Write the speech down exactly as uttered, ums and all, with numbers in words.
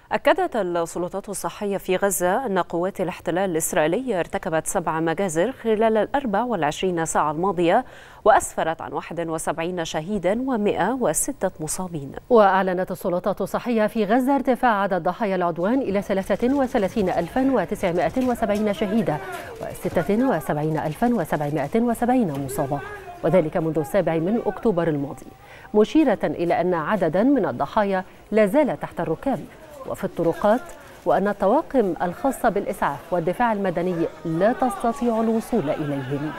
أكدت السلطات الصحية في غزة أن قوات الاحتلال الإسرائيلي ارتكبت سبع مجازر خلال الأربع والعشرين ساعة الماضية، وأسفرت عن واحد وسبعين شهيدا ومئة وستة مصابين. وأعلنت السلطات الصحية في غزة ارتفاع عدد ضحايا العدوان إلى ثلاثة وثلاثين ألفا وتسعمائة وسبعين شهيدا وستة وسبعين ألفا وسبعمائة وسبعين مصابا، وذلك منذ السابع من أكتوبر الماضي، مشيرة إلى أن عددا من الضحايا لا زال تحت الركام وفي الطرقات، وأن الطواقم الخاصة بالإسعاف والدفاع المدني لا تستطيع الوصول إليهم.